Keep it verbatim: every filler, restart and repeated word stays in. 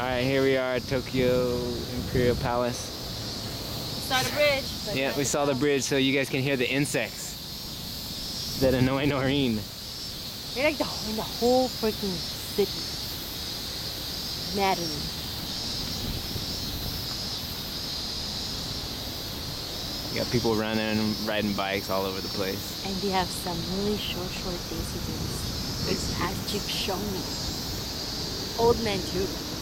Alright, here we are at Tokyo Imperial Palace. We saw the bridge. But Yeah, we saw the bridge so you guys can hear the insects that annoy Nohreen. They're like the, in the whole freaking city. Maddening. You got people running and riding bikes all over the place. And they have some really short, short daisy dudes. As Chip showed me. Old men too.